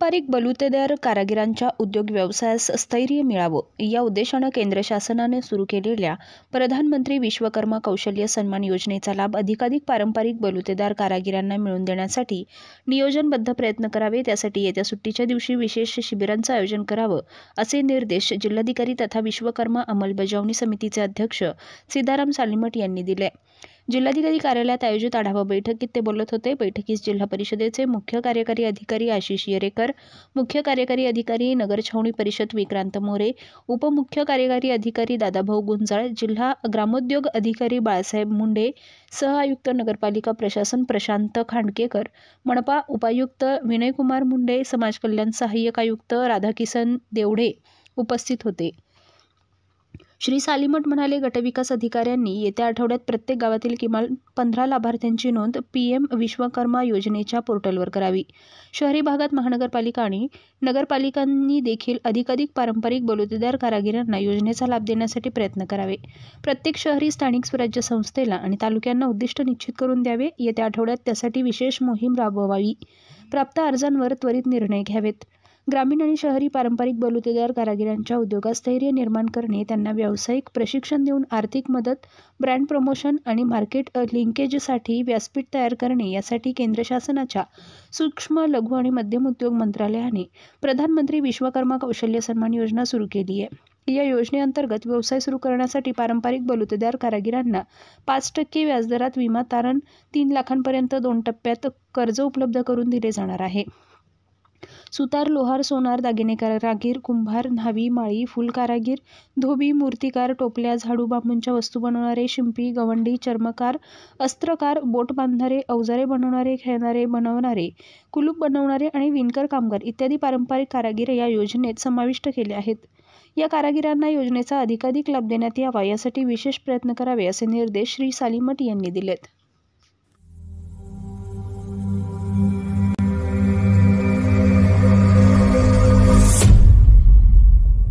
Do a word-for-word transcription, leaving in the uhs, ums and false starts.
पारंपरिक बलुतेदार कारागिरांच्या उद्योग व्यवसायास स्थैर्य मिळावं या उद्देशानं केंद्र शासनाने सुरू केलेल्या प्रधानमंत्री विश्वकर्मा कौशल्य सन्मान योजनेचा लाभ अधिकाधिक पारंपरिक बलुतेदार कारागिरांना मिळवून देण्यासाठी नियोजनबद्ध प्रयत्न करावे, त्यासाठी येत्या सुट्टीच्या दिवशी विशेष शिबिरांचं आयोजन करावं असे निर्देश जिल्हाधिकारी तथा विश्वकर्मा अंमलबजावणी समितीचे अध्यक्ष सीताराम सालीमठ यांनी दिले. जिल्हाधिकारी कार्यालयात आयोजित आढावा बैठकीत ते बोलत होते. बैठकीस जिल्हा परिषदेचे मुख्य कार्यकारी अधिकारी आशिष येरेकर, मुख्य कार्यकारी अधिकारी नगर छावणी परिषद विक्रांत मोरे, उपमुख्य कार्यकारी अधिकारी दादाभाऊ गुंजाळ, जिल्हा ग्रामोद्योग अधिकारी बाळासाहेब मुंडे, सहआयुक्त नगरपालिका प्रशासन प्रशांत खांडकेकर, मनपा उपायुक्त विनयकुमार मुंडे, समाज कल्याण सहाय्यक आयुक्त राधाकिसन देवढे उपस्थित होते. श्री सालीमठ म्हणाले, गटविकास अधिकाऱ्यांनी येत्या आठवड्यात प्रत्येक गावातील किमान पंधरा लाभार्थ्यांची नोंद पीएम विश्वकर्मा योजनेच्या पोर्टलवर करावी. शहरी भागात महानगरपालिका आणि नगरपालिकांनी देखील अधिकाधिक पारंपरिक बलुतेदार कारागिरांना योजनेचा लाभ देण्यासाठी प्रयत्न करावे. प्रत्येक शहरी स्थानिक स्वराज्य संस्थेला आणि तालुक्यांना उद्दिष्ट निश्चित करून द्यावे. येत्या आठवड्यात त्यासाठी विशेष मोहीम राबवावी. प्राप्त अर्जांवर त्वरित निर्णय घ्यावेत. ग्रामीण आणि शहरी पारंपरिक बलुतेदार कारागिरांच्या उद्योगात स्थैर्य निर्माण करणे, त्यांना व्यावसायिक प्रशिक्षण देऊन आर्थिक मदत, ब्रँड प्रमोशन आणि मार्केट लिंकेजसाठी व्यासपीठ तयार करणे यासाठी केंद्र शासनाच्या सूक्ष्म, लघु आणि मध्यम उद्योग मंत्रालयाने प्रधानमंत्री विश्वकर्मा कौशल्य सन्मान योजना सुरू केली आहे. या योजनेअंतर्गत व्यवसाय सुरू करण्यासाठी पारंपरिक बलुतेदार कारागिरांना पाच टक्के व्याजदरात विमा तारण, तीन लाखांपर्यंत दोन टप्प्यात कर्ज उपलब्ध करून दिले जाणार आहे. सुतार, लोहार, सोनार, दागिने कारागीर, कुंभार, न्हावी, माळी, फुल कारागीर, धोबी, मूर्तिकार, टोपल्या, झाडू, बांबूच्या वस्तू बनवणारे, शिंपी, गवंडी, चर्मकार, अस्त्रकार, बोट बांधणारे, अवजारे बनवणारे, खेळणारे बनवणारे, कुलूप बनवणारे आणि विणकर कामगार इत्यादी पारंपरिक कारागीर या योजनेत समाविष्ट केले आहेत. या कारागिरांना योजनेचा अधिकाधिक लाभ देण्यात यावा यासाठी विशेष प्रयत्न करावे असे निर्देश श्री सालीमठ यांनी दिलेत.